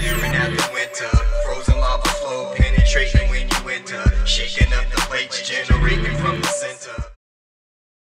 staring at the winter. Frozen lava flow penetrating when you enter. Shaking up the plates, generating from